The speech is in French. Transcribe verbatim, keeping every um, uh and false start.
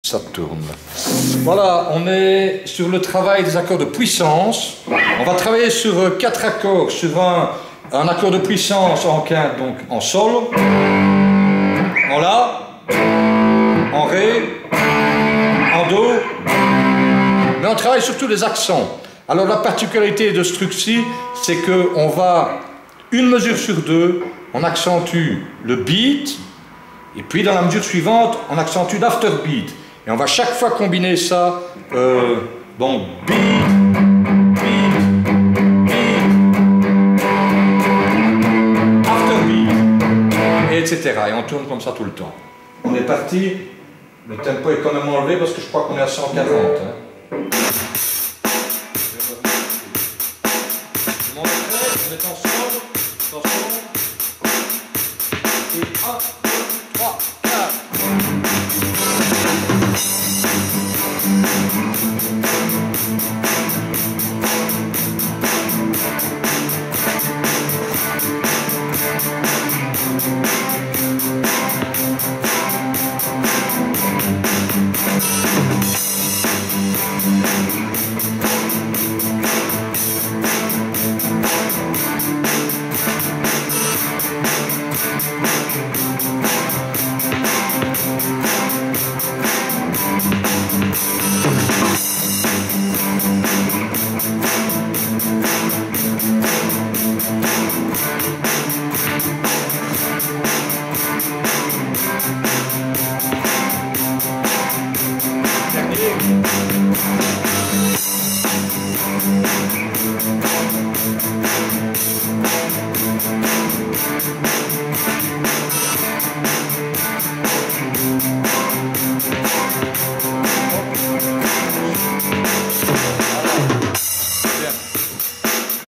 Ça tourne. Voilà, on est sur le travail des accords de puissance. On va travailler sur quatre accords, sur un, un accord de puissance en quinte, donc en sol, en la, en ré, en do, mais on travaille surtout les accents. Alors la particularité de ce truc-ci, c'est qu'on va, une mesure sur deux, on accentue le beat, et puis dans la mesure suivante, on accentue l'afterbeat. Et on va chaque fois combiner ça, euh, donc beat, beat, beat, afterbeat, et et cetera. Et on tourne comme ça tout le temps. On est parti, le tempo est quand même enlevé parce que je crois qu'on est à cent quarante. Hein.